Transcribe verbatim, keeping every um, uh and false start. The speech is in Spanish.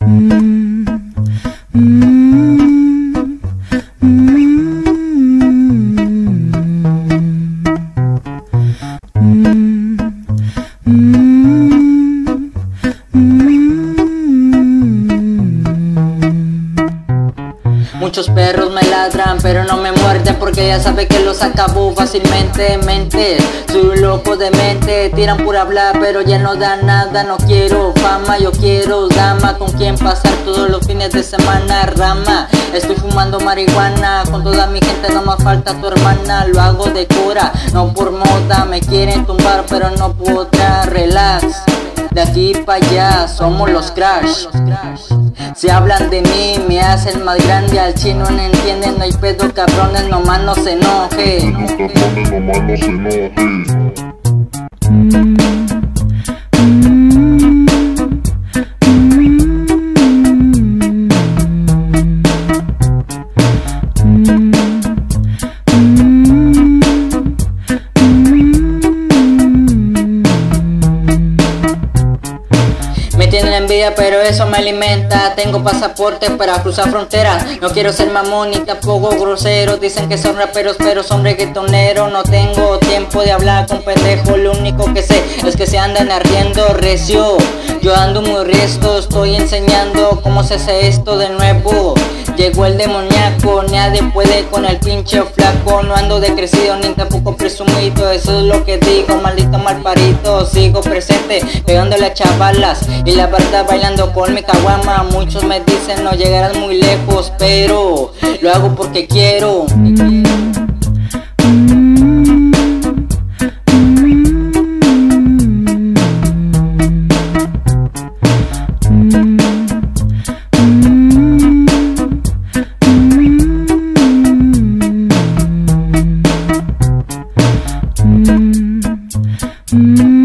Mm, mm, mm, mm, mm, Muchos perros me ladran, pero no me muerden porque ya sabe que los acabo fácilmente. Mente, soy loco de mente, tiran pura hablar, pero ya no dan nada. No quiero fama, yo quiero dama con quien pasar todos los fines de semana. Rama, estoy fumando marihuana con toda mi gente, no me falta tu hermana. Lo hago de cura, no por moda, me quieren tumbar, pero no podrá. Relax, de aquí para allá somos los Crash. Si hablan de mí, me hacen más grande. Al chino no entienden, no hay pedo, cabrones, nomás no se enoje. mm, Me tienen envidia, pero eso me alimenta. Tengo pasaporte para cruzar fronteras. No quiero ser mamón ni tampoco grosero. Dicen que son raperos, pero son reggaetoneros. No tengo tiempo de hablar con pendejos. Lo único que sé es que se andan ardiendo recio. Yo ando muy resto, estoy enseñando cómo se hace esto de nuevo. Llegó el demoníaco, nadie puede con el pinche flaco. No ando decrecido ni tampoco presumido, eso es lo que digo, maldito malparito. Sigo presente, pegándole a chavalas y la verdad bailando con mi caguama. Muchos me dicen no llegarás muy lejos, pero lo hago porque quiero. mm, mm.